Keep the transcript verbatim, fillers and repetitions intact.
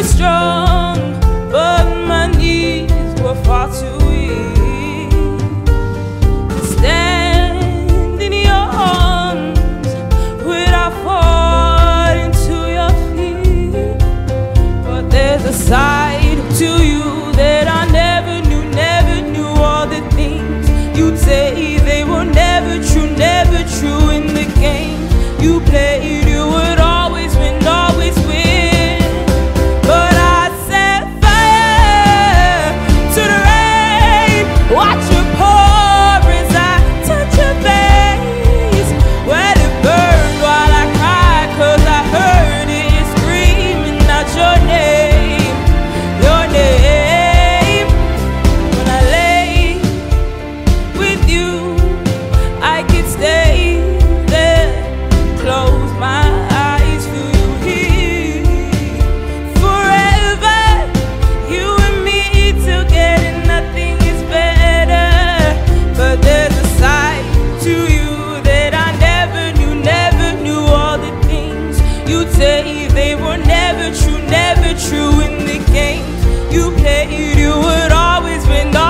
strong, but my knees were far too weak to stand in your arms without falling to your feet. But there's a side to you that I never knew, never knew. All the things you'd say, they were never true, never true. In the game you played, you would always win, always win. But I set fire to the rain, watch it pour as I touch your face. Let it burn while I cry, cause I heard it screaming out your name, your name. When I lay with you, I could stay there, close my eyes, feel you here forever. You and me together, nothing is better. But there's a side to you that I never knew, never knew. All the things you'd say, they were never true, never true. In the games you played, you would always win.